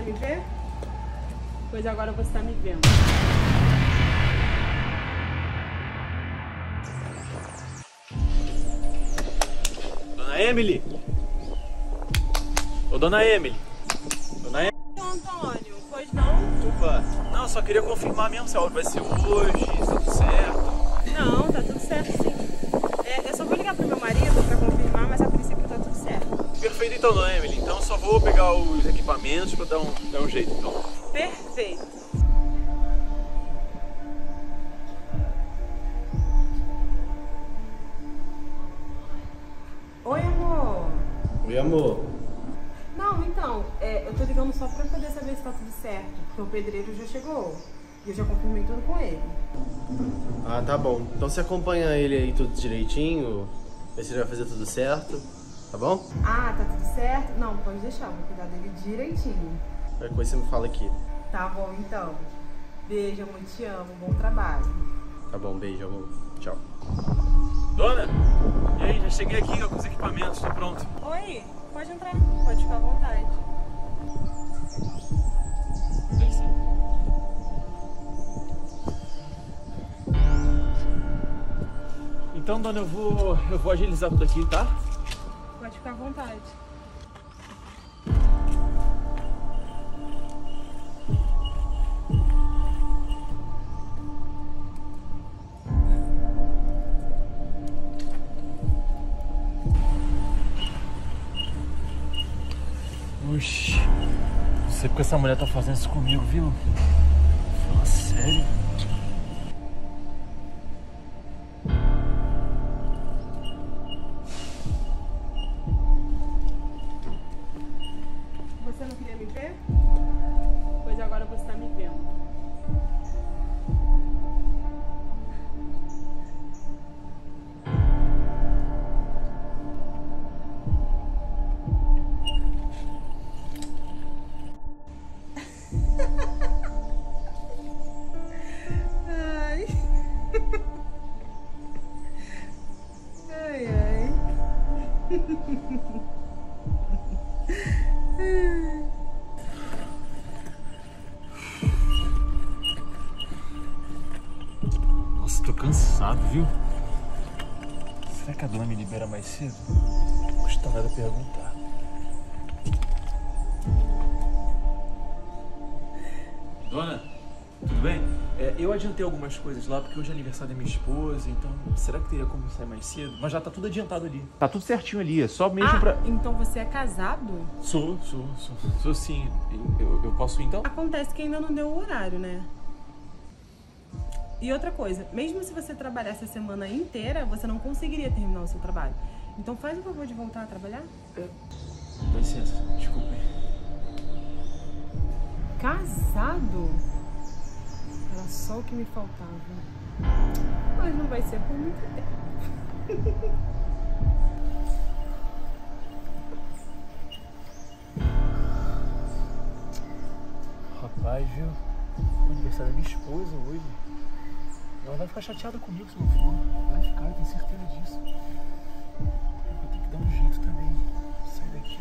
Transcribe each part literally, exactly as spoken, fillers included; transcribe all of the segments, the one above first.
me ver? Pois agora você tá me vendo. Dona Emily? Ô, Dona Emily? Dona Emily? Antônio, pois não? Opa, não, só queria confirmar mesmo se a aula vai ser hoje, se tudo certo. Não, tá tudo certo sim. É, eu só vou ligar pro meu marido pra confirmar, mas a princípio tá tudo certo. Perfeito então, Dona Emily. Então só vou pegar os equipamentos pra dar um, dar um jeito, então. Perfeito. Oi, amor. Oi, amor. Não, então, é, eu tô ligando só pra poder saber se tá tudo certo, porque o pedreiro já chegou e eu já confirmei tudo com ele. Ah, tá bom. Então você acompanha ele aí tudo direitinho, vê se ele vai fazer tudo certo, tá bom? Ah, tá tudo certo? Não, pode deixar, vou cuidar dele direitinho. Qualquer coisa você me fala aqui. Tá bom, então. Beijo, amor, te amo, bom trabalho. Tá bom, beijo, amor. Tchau. Dona? E aí, já cheguei aqui com os equipamentos, tô pronto. Oi, pode entrar, pode ficar à vontade. Dá licença. Então, dona, eu vou, eu vou agilizar tudo aqui, tá? Pode ficar à vontade. Oxi, não sei porque essa mulher tá fazendo isso comigo, viu? Fala sério. Você não queria me ver? Pois agora você tá me vendo. Ai. Ai, ai. Nossa, tô cansado, viu? Será que a dona me libera mais cedo? Não custa nada perguntar. Dona, tudo bem? É, eu adiantei algumas coisas lá porque hoje é aniversário da minha esposa, então será que teria como sair mais cedo? Mas já tá tudo adiantado ali. Tá tudo certinho ali, é só mesmo Ah, pra... então você é casado? Sou, sou, sou, sou sim. Eu, eu, eu posso ir então? Acontece que ainda não deu o horário, né? E outra coisa, mesmo se você trabalhasse a semana inteira, você não conseguiria terminar o seu trabalho. Então faz o favor de voltar a trabalhar. É. Dá licença, desculpe. Casado? Era só o que me faltava. Mas não vai ser por muito tempo. Rapaz, viu? O aniversário da minha esposa hoje. Ela vai ficar chateada comigo se não for. Vai ficar, eu tenho certeza disso. Eu vou ter que dar um jeito também. Sai daqui.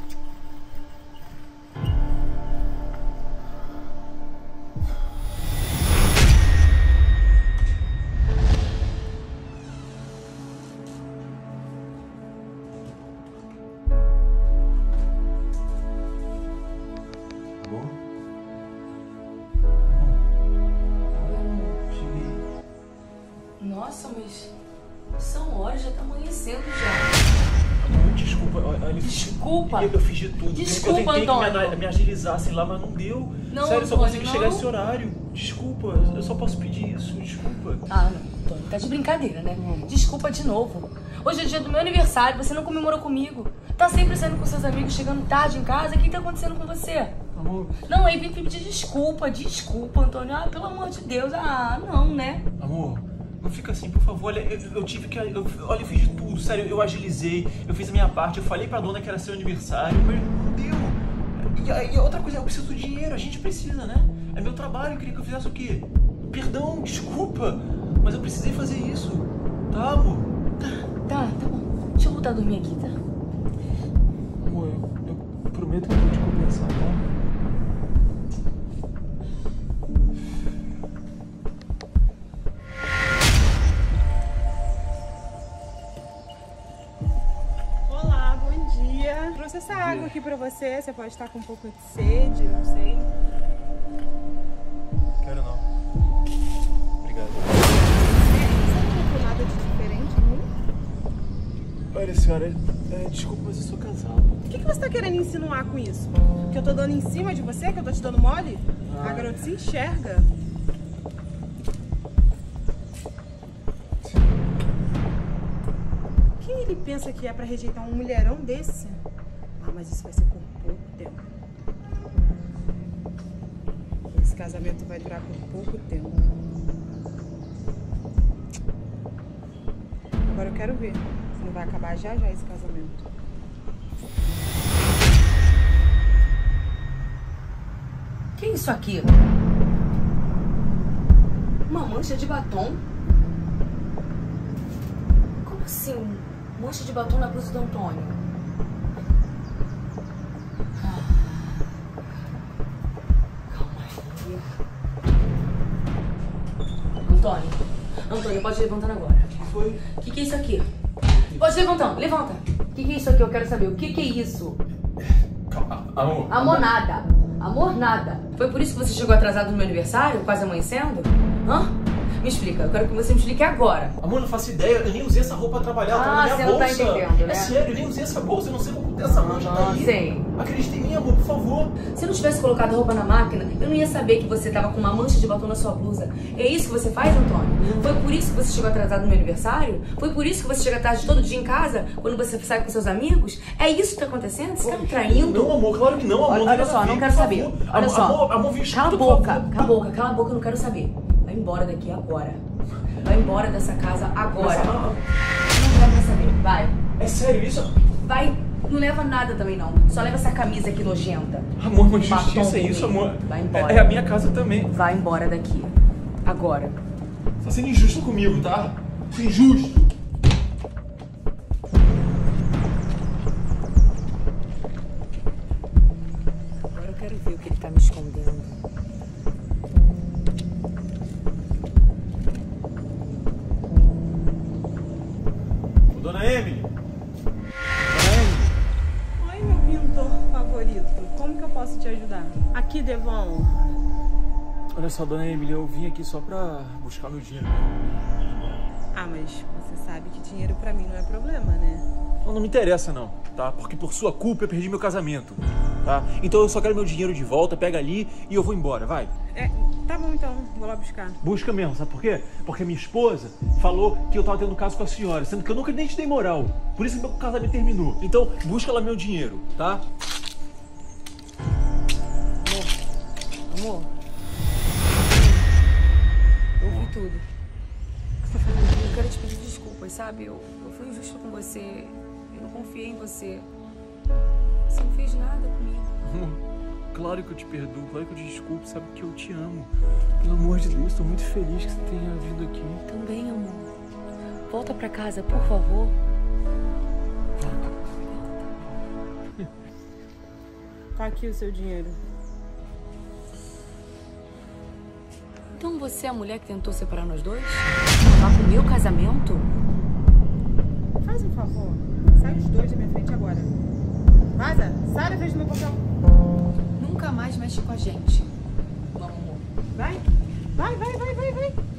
Nossa, mas são horas, já tá amanhecendo já. Não, desculpa, olha, Desculpa. Eu, eu fiz de tudo. Desculpa, eu tentei Antônio. que me, me agilizassem lá, mas não deu. Não, Sério, eu só Antônio, consegui chegar não. esse horário. Desculpa, eu só posso pedir isso, desculpa. Ah, não, Antônio, tá de brincadeira, né? Desculpa de novo. Hoje é dia do meu aniversário, você não comemorou comigo. Tá sempre saindo com seus amigos, chegando tarde em casa. O que tá acontecendo com você? Amor, Não, aí vem pedir desculpa, desculpa, Antônio. Ah, pelo amor de Deus. Ah, não, né? amor, não fica assim, por favor. Olha, eu, eu tive que... Eu, olha, eu fiz de tudo, sério. Eu agilizei, eu fiz a minha parte. Eu falei pra dona que era seu aniversário, mas não deu. E, e outra coisa, eu preciso do dinheiro. A gente precisa, né? É meu trabalho, eu queria que eu fizesse o quê? Perdão, desculpa. Mas eu precisei fazer isso. Tá, amor? Tá, tá bom. Deixa eu voltar a dormir aqui, tá? Amor, eu, eu prometo que eu vou te compensar, tá? dia. Trouxe essa água aqui pra você. Você pode estar com um pouco de sede, não sei. Quero não. Obrigado. Você não notou nada de diferente em mim? Olha, senhora, é, desculpa, mas eu sou casado. O que, que você tá querendo insinuar com isso? Que eu tô dando em cima de você? Que eu tô te dando mole? Ah. A garota se enxerga. Quem ele pensa que é pra rejeitar um mulherão desse? Ah, mas isso vai ser por pouco tempo. Esse casamento vai durar por pouco tempo. Agora eu quero ver se não vai acabar já já esse casamento. Que é isso aqui? Uma mancha de batom? Como assim? Mancha de batom na blusa do Antônio? Calma aí. Antônio, Antônio, pode levantando agora. O que foi? O que, que é isso aqui? Pode levantando, levanta. O que, que é isso aqui? Eu quero saber. O que, que é isso? Calma, amor. Amor nada. Amor nada. Foi por isso que você chegou atrasado no meu aniversário, quase amanhecendo? Hã? Me explica, eu quero que você me explique agora. Amor, eu não faço ideia, eu nem usei essa roupa pra trabalhar, ela tá na minha você não bolsa. tá entendendo, né? É sério, eu nem usei essa bolsa, eu não sei como essa mancha tá aí. Sei. Acredita em mim, amor, por favor. Se eu não tivesse colocado a roupa na máquina, eu não ia saber que você tava com uma mancha de batom na sua blusa. É isso que você faz, Antônio? Foi por isso que você chegou atrasado no meu aniversário? Foi por isso que você chega tarde todo dia em casa, quando você sai com seus amigos? É isso que tá acontecendo? Você tá me traindo? Não, amor, claro que não, amor. Olha, olha só, não quero saber. Olha amor, só. Amor, amor, viu, cala a por boca, favor. cala a boca, cala a boca, eu não quero saber. Vai embora daqui agora. Vai embora dessa casa agora. Mas, ah, Não quero mais saber. Vai. É sério isso? Vai. Não leva nada também, não. Só leva essa camisa aqui nojenta. Amor, mas Batom justiça é isso, comigo. amor. Vai embora. É, é a minha casa também. Vai embora daqui. Agora. Tá sendo injusto comigo, tá? Injusto. Agora eu quero ver o que ele tá me escondendo. Dona Emily. Oi, meu pintor favorito. Como que eu posso te ajudar? Aqui, Devon. Olha só, Dona Emily, eu vim aqui só pra buscar meu dinheiro. Ah, mas você sabe que dinheiro pra mim não é problema, né? Não, não me interessa não, tá? Porque por sua culpa eu perdi meu casamento, tá? Então eu só quero meu dinheiro de volta, pega ali e eu vou embora, vai. É, tá bom então, vou lá buscar. Busca mesmo, sabe por quê? Porque minha esposa falou que eu tava tendo caso com a senhora, sendo que eu nunca nem te dei moral. Por isso que meu casamento terminou. Então, busca lá meu dinheiro, tá? Amor. Amor. Eu ouvi tudo. Eu quero te pedir desculpas, sabe? Eu, eu fui injusta com você. Eu não confiei em você. Você não fez nada comigo. Amor, claro que eu te perdoo, claro que eu te desculpo, sabe que eu te amo. Pelo amor de Deus, tô muito feliz que você tenha vindo aqui. Também, amor. Volta pra casa, por favor. Tá aqui o seu dinheiro. Então você é a mulher que tentou separar nós dois? Acabar com o meu casamento? Faz um favor. Sai os dois da minha frente agora. Vaza, sai da frente do meu portão. Nunca mais mexe com a gente. Vamos, amor. Vai, vai, vai, vai, vai, vai.